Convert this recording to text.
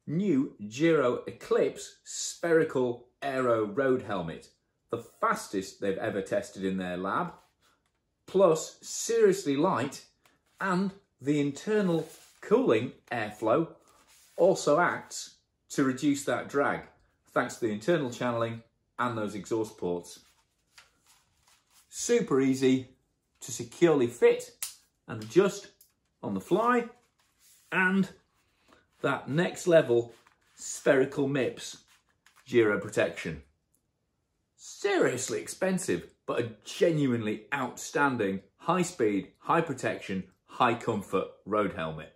new Giro Eclipse Spherical Aero road helmet. The fastest they've ever tested in their lab, plus seriously light, and the internal cooling airflow also acts to reduce that drag, thanks to the internal channeling and those exhaust ports. Super easy to securely fit and adjust on the fly, and that next level Spherical MIPS Giro protection. Seriously expensive, but a genuinely outstanding high speed, high protection, high comfort road helmet.